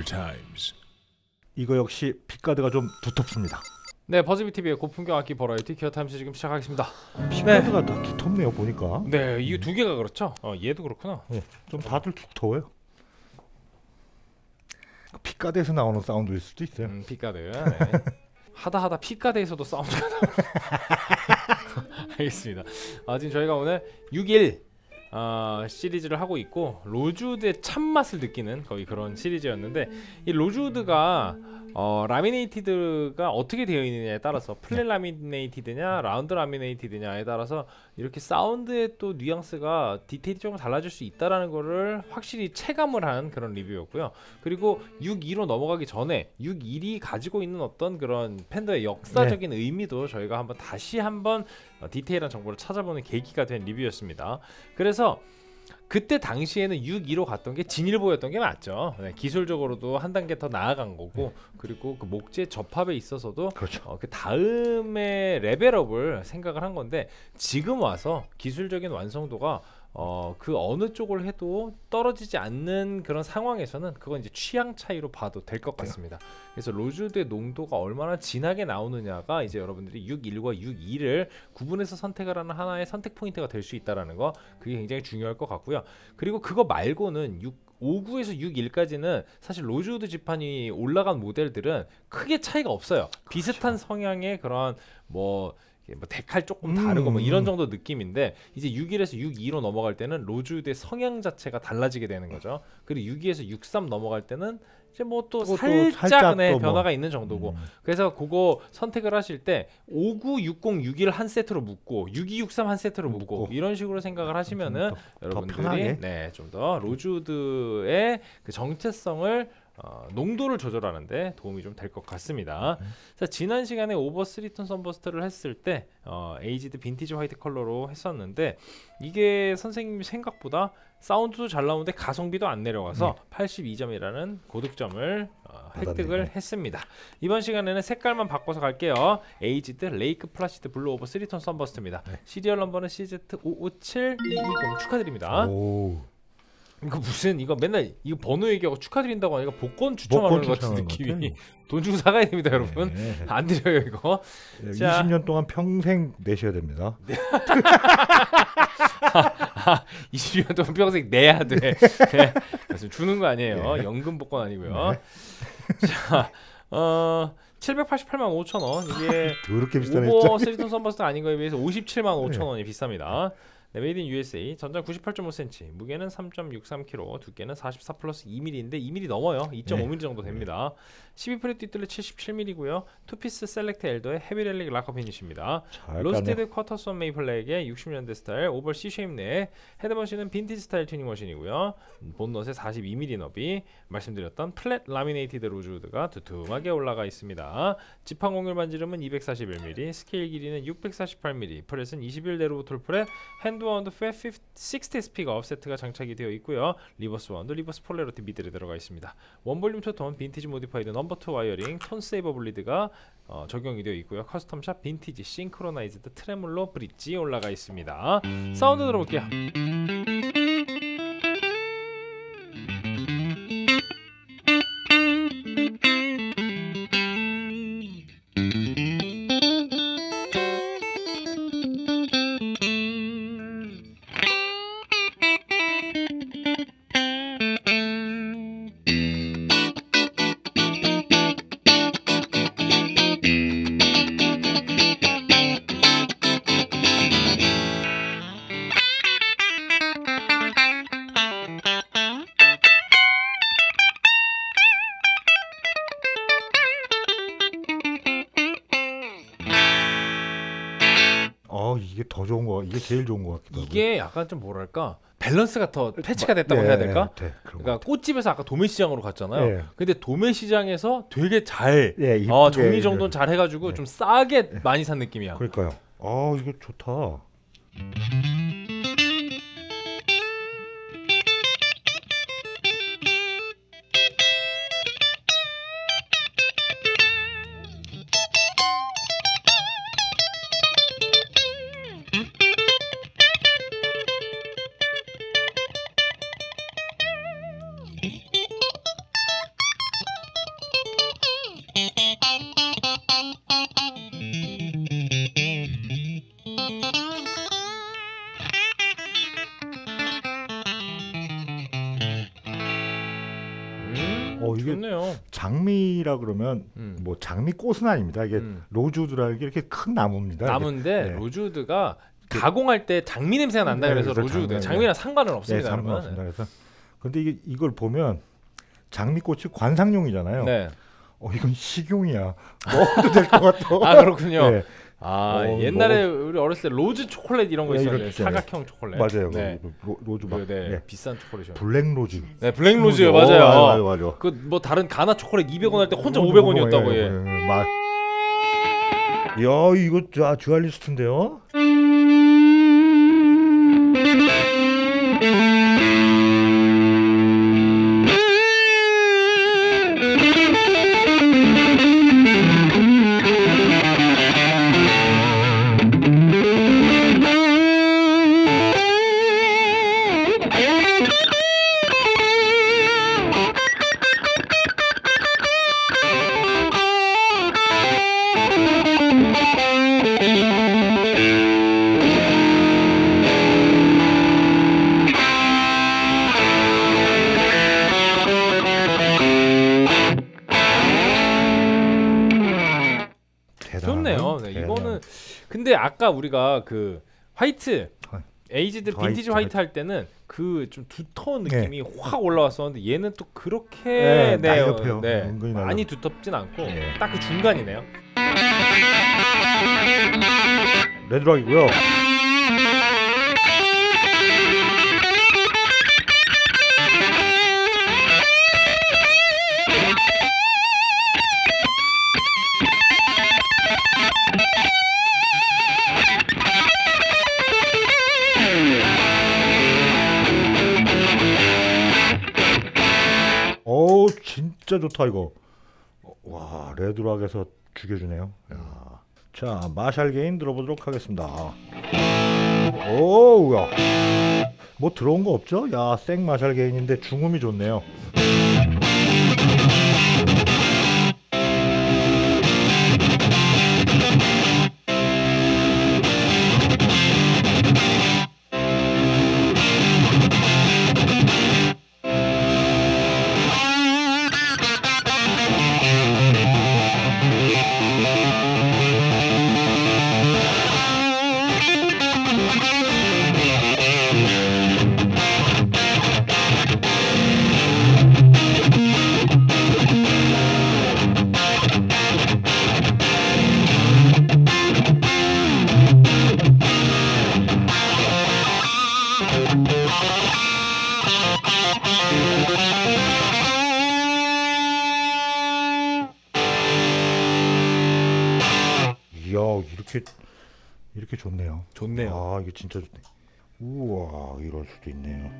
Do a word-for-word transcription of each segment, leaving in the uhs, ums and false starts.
Times. 이거 역시 픽가드가 좀 두텁습니다. 네, 버즈비티비의 고품격 악기 버라이티 기어타임즈 지금 시작하겠습니다. 픽가드가 다 두텁네요 보니까. 네, 이 두 개가 그렇죠? 어, 얘도 그렇구나. 네, 좀 다들 두터워요. 픽가드에서 나오는 사운드일 수도 있어요. 음, 픽가드. 네. 하다 하다 픽가드에서도 사운드가 나오네. 알겠습니다. 아, 지금 저희가 오늘 육 일 어, 시리즈를 하고 있고 로즈우드의 참맛을 느끼는 거의 그런 시리즈였는데, 이 로즈우드가 어, 라미네이티드가 어떻게 되어 있느냐에 따라서 플랫 라미네이티드냐 라운드 라미네이티드냐에 따라서 이렇게 사운드의 또 뉘앙스가 디테일이 조금 달라질 수 있다라는 거를 확실히 체감을 한 그런 리뷰였고요. 그리고 육 이로 넘어가기 전에 육 일이 가지고 있는 어떤 그런 팬더의 역사적인 네. 의미도 저희가 한번 다시 한번 어, 디테일한 정보를 찾아보는 계기가 된 리뷰였습니다. 그래서 그때 당시에는 육 이로 갔던 게 진일보였던 게 맞죠. 네, 기술적으로도 한 단계 더 나아간 거고, 그리고 그 목재 접합에 있어서도 그렇죠. 어, 그 다음에 레벨업을 생각을 한 건데, 지금 와서 기술적인 완성도가 어, 그 어느 쪽을 해도 떨어지지 않는 그런 상황에서는 그건 이제 취향 차이로 봐도 될 것 같습니다. 그래서 로즈우드의 농도가 얼마나 진하게 나오느냐가 이제 여러분들이 육 일과 육 이를 구분해서 선택을 하는 하나의 선택 포인트가 될 수 있다라는 거, 그게 굉장히 중요할 것 같고요. 그리고 그거 말고는 오구에서 육 일까지는 사실 로즈우드 지판이 올라간 모델들은 크게 차이가 없어요. 그렇죠. 비슷한 성향의 그런 뭐 뭐 데칼 조금 다르고 음, 뭐 이런 정도 느낌인데, 이제 육 일에서 육 이로 넘어갈 때는 로즈우드의 성향 자체가 달라지게 되는 거죠. 그리고 육 이에서 육 삼 넘어갈 때는 이제 뭐 또 살짝, 살짝 네, 변화가 뭐. 있는 정도고. 음. 그래서 그거 선택을 하실 때 오구, 육공, 육일 한 세트로 묶고 육이, 육삼 한 세트로 묶고, 묶고 이런 식으로 생각을 하시면은 더, 여러분들이 네, 좀 더 로즈우드의 그 정체성을 어, 농도를 조절하는데 도움이 좀 될 것 같습니다. 음. 자, 지난 시간에 오버 쓰리 톤 선버스트를 했을 때 어, 에이지드 빈티지 화이트 컬러로 했었는데, 이게 선생님이 생각보다 사운드도 잘 나오는데 가성비도 안 내려가서 네. 팔십이 점이라는 고득점을 어, 획득을 했습니다. 이번 시간에는 색깔만 바꿔서 갈게요. 에이지드 레이크 플라시드 블루 오버 쓰리 톤 선버스트입니다. 네. 시리얼 넘버는 씨제트 오오칠이이공 축하드립니다. 오. 이거 무슨 이거 맨날 이거 번호 얘기하고 축하드린다고 하니까 복권 추첨하는 것 같은 느낌이. 돈 주고 사가야 됩니다, 여러분. 네. 안 드려요 이거. 네, 이십 년 동안 평생 내셔야 됩니다. 네. 아, 이십 년 동안 평생 내야 돼. 네. 주는 거 아니에요. 네. 연금 복권 아니고요. 네. 자, 어. 칠백팔십팔만 오천 원. 이게 그렇게 비싸네. 오버 쓰리 톤 선버스트 아닌 거에 비해서 오십칠만 오천 원이 네. 비쌉니다. 네, 메이드 인 유에스에이. 전장 구십팔 점 오 센티미터, 무게는 삼 점 육삼 킬로그램, 두께는 사십사 플러스 이 밀리미터인데 이 밀리미터 넘어요. 이 점 오 밀리미터 정도 됩니다. 십이 프렛 뒷뜰레 칠십칠 밀리미터고요. 투피스 셀렉트 엘더의 헤비 렐릭 락커 피니시입니다. 로스테드 쿼터손 메이플렉의 육십 년대 스타일 오벌 C-쉐입 내 헤드머신은 빈티지 스타일 튜닝 머신이고요. 본넛에 사십이 밀리미터 너비, 말씀드렸던 플랫 라미네이티드 로즈우드가 두툼하게 올라가 있습니다. 지판 공률 반지름은 이백사십일 밀리미터, 스케일 길이는 육백사십팔 밀리미터, 프렛은 이십일 내로우톨 프렛, 핸드와운드 팻 육십 스피커 offset가 장착이 되어 있고요. 리버스 와운드, 리버스 폴레로티 미들에 들어가 있습니다. 원볼륨 투톤 빈티지 모디파이드 넘버 투 와이어링 톤 세이버 블리드가 어, 적용이 되어 있고요. 커스텀샵 빈티지 싱크로나이즈드 트레몰로 브릿지 올라가 있습니다. 사운드 들어볼게요. 어, 이게 더 좋은 거, 이게 제일 좋은 거 같기도 하고. 이게 약간 좀 뭐랄까 밸런스가 더 패치가 됐다고 예, 해야 될까? 네, 그러니까 꽃집에서 아까 도매시장으로 갔잖아요. 예. 근데 도매시장에서 되게 잘 예, 어, 정리 정돈 잘 해가지고 예. 좀 싸게 예. 많이 산 느낌이야. 그러니까요. 아, 이거 좋다. 좋네요. 장미라 그러면 음. 뭐 장미꽃은 아닙니다. 이게 음. 로즈우드라 이게 이렇게 큰 나무입니다. 나무인데 네. 로즈우드가 가공할 때 장미 냄새가 난다 네, 그래서 그래서 로즈우드. 장미, 장미랑 상관은 없습니다. 네, 여러분. 상관없습니다. 그래서 근데 이게 이걸 보면 장미꽃이 관상용이잖아요. 네. 어 이건 식용이야. 먹어도 될 것 같아. 아 그렇군요. 네. 아 어, 옛날에 우리 어렸을 때 로즈 초콜릿 이런 거 네, 있었는데 이렇게. 사각형 초콜릿. 맞아요. 네. 로, 로즈 막 그, 네. 네. 비싼 초콜릿이요. 블랙 로즈. 네, 블랙 로즈요. 어, 맞아요. 맞아요, 맞아요. 그 뭐 다른 가나 초콜릿 이백 원 할 때 혼자 오백 원이었다고 예. 막. 야 이거 자 듀얼리스트인데요. 좋네요. 네, 이거는 근데 아까 우리가 그 화이트 에이지드 빈티지 화이트, 화이트 할 때는 그 좀 두터운 느낌이 네. 확 올라왔었는데 얘는 또 그렇게 네, 네, 날렵해요. 네, 은근히 많이 두텁진 않고 네. 딱 그 중간이네요. 레드락이고요. 오 진짜 좋다 이거. 와 레드락에서 죽여주네요. 야. 자 마샬 게인 들어보도록 하겠습니다. 오우야 뭐 들어온 거 없죠? 야 생 마샬 게인인데 중음이 좋네요. 이야 이렇게 이렇게 좋네요. 좋네요. 아 이게 진짜 좋네. 우와 이럴 수도 있네요.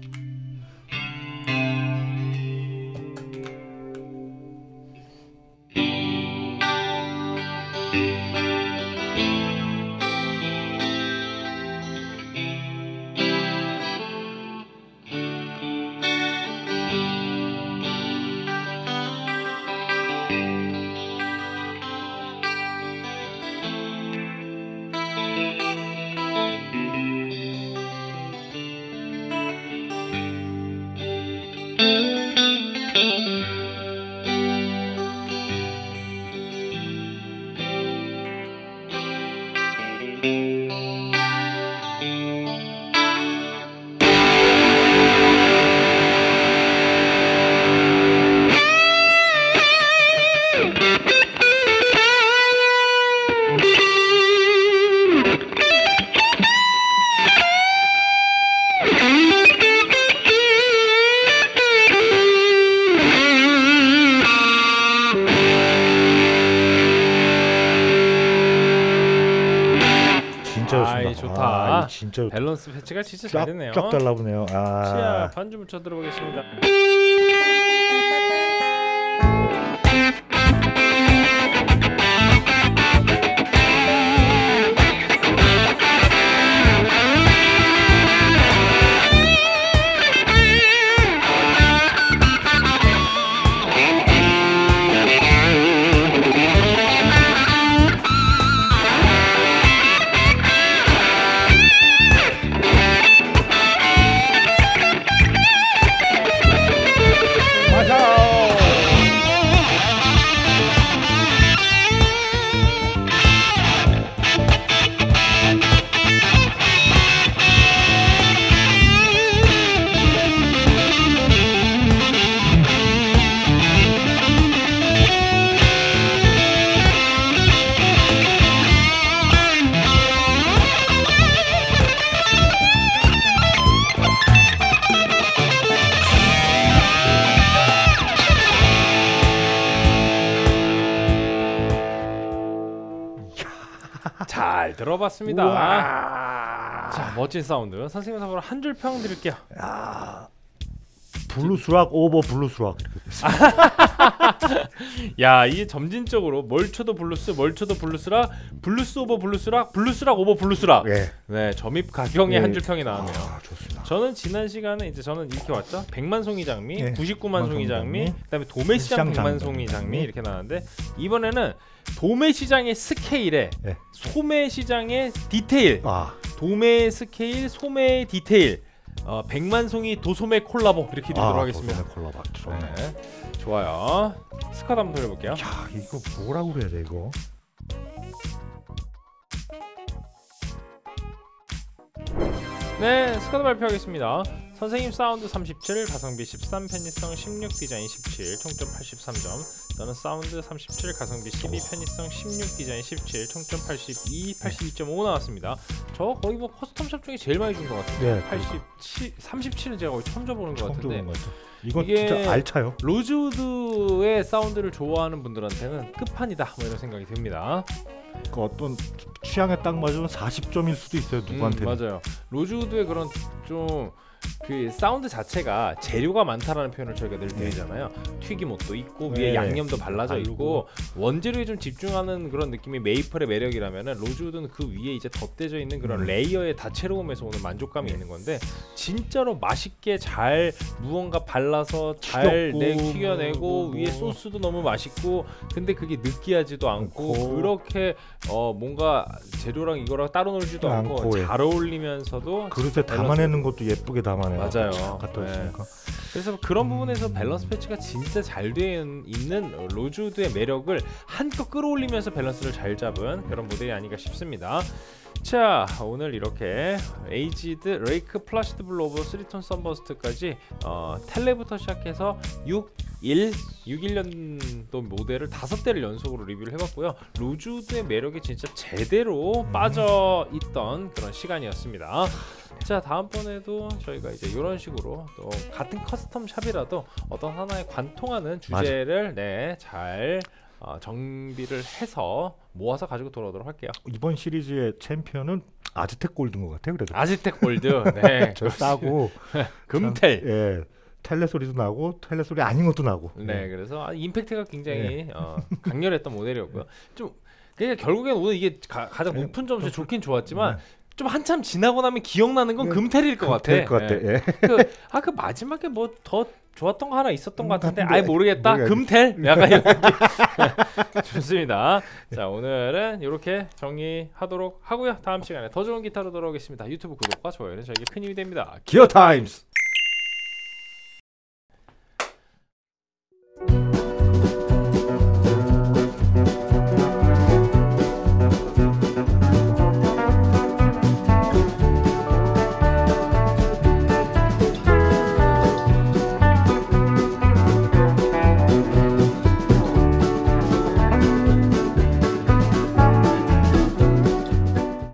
진짜 좋습니다. 아이, 좋다. 아, 진짜 좋다. 밸런스 패치가 진짜 잘 됐네요. 쫙 달라보네요. 아. 자, 반주 묻혀 들어보겠습니다. 잘 들어봤습니다. 우와. 자, 멋진 사운드. 선생님 사보러 한 줄 평 드릴게요. 야, 블루스락 오버 블루스락 이렇게 됐어. 야, 이게 점진적으로 뭘 쳐도 블루스, 뭘 쳐도 블루스락, 블루스 오버 블루스락, 블루스락 오버 블루스락. 예. 네, 점입 가경의 예. 한 줄 평이 나왔네요. 아, 좋습니다. 저는 지난 시간에 이제 저는 이렇게 왔죠. 백만 송이 장미, 예. 구십구만 송이 장미, 장미, 그다음에 도매시장 시장 백만 장미. 송이 장미 이렇게 나왔는데 이번에는 도매시장의 스케일에 예. 소매시장의 디테일, 아, 도매 스케일, 소매 디테일, 어, 백만 송이 도소매 콜라보 이렇게 드리도록 아, 하겠습니다. 콜라보 네, 좋아요. 스쿼드 한번 돌려볼게요. 야, 이거 뭐라고 그래야 돼 이거? 네, 스쿼드 발표하겠습니다. 선생님 사운드 삼십칠, 가성비 십삼, 편의성 십육, 디자인 십칠, 총점 팔십삼 점. 저는 사운드 삼십칠, 가성비 십이, 편의성 십육, 디자인 십칠, 총점 팔십이, 팔십이 점 오 나왔습니다. 저 거의 뭐 커스텀샵 중에 제일 많이 준 것 같아요. 네, 팔십칠, 삼십칠은 제가 거의 처음 줘보는 것 처음 같은데. 들어본 것 같아. 이건 이게 진짜 알차요. 로즈우드의 사운드를 좋아하는 분들한테는 끝판이다 뭐 이런 생각이 듭니다. 그 어떤 취향에 딱 맞으면 사십 점일 수도 있어요 누구한테는. 음, 맞아요. 로즈우드의 그런 좀 그 사운드 자체가 재료가 많다라는 표현을 저희가 늘 드리잖아요. 튀김옷도 있고 네. 위에 양념도 발라져 바르고. 있고 원재료에 좀 집중하는 그런 느낌이 메이플의 매력이라면은 로즈우드는 그 위에 이제 덧대져 있는 그런 음. 레이어의 다채로움에서 오는 만족감이 네. 있는 건데 진짜로 맛있게 잘 무언가 발라서 잘 튀겼고, 내 튀겨내고 뭐, 뭐. 위에 소스도 너무 맛있고 근데 그게 느끼하지도 않고 않고. 그렇게 어 뭔가 재료랑 이거랑 따로 놀지도 않고 않고, 예. 잘 어울리면서도 그릇에 담아내는 것도 예쁘게 담아내요. 맞아요. 갖다 네. 있으니까. 그래서 그런 음. 부분에서 밸런스 패치가 진짜 잘 돼 있는 로즈우드의 매력을 한껏 끌어올리면서 밸런스를 잘 잡은 그런 모델이 아닌가 싶습니다. 자, 오늘 이렇게 에이지드 레이크 플라시드 블루 오브 쓰리 톤 썬버스트까지 어, 텔레부터 시작해서 육, 일, 육십일 년도 모델을 다섯 대를 연속으로 리뷰를 해봤고요. 로즈우드의 매력이 진짜 제대로 음. 빠져있던 그런 시간이었습니다. 자, 다음번에도 저희가 이제 이런 식으로 또 같은 커스텀 샵이라도 어떤 하나에 관통하는 주제를 네, 잘 어, 정비를 해서 모아서 가지고 돌아오도록 할게요. 이번 시리즈의 챔피언은 아즈텍 골드인 것 같아요. 그래도 아즈텍 골드, 네, 저 싸고 금텔. 참, 예, 텔레 소리도 나고 텔레 소리 아닌 것도 나고. 네, 예. 그래서 아, 임팩트가 굉장히 어, 강렬했던 모델이었고요. 좀 그러니까 결국엔 오늘 이게 가, 가장 높은 점수에 좋긴 좋았지만. 네. 좀 한참 지나고 나면 기억나는 건 네, 금텔일 것 같아. 될 것 같아. 예. 예. 그, 아, 그 마지막에 뭐 더 좋았던 거 하나 있었던 음, 것 같은데, 같은데. 아예 모르겠다. 모르겠- 금텔. 약간 이런 느낌. 좋습니다. 자, 오늘은 이렇게 정리하도록 하고요. 다음 시간에 더 좋은 기타로 돌아오겠습니다. 유튜브 구독과 좋아요는 저에게 큰 힘이 됩니다. 기어 타임스.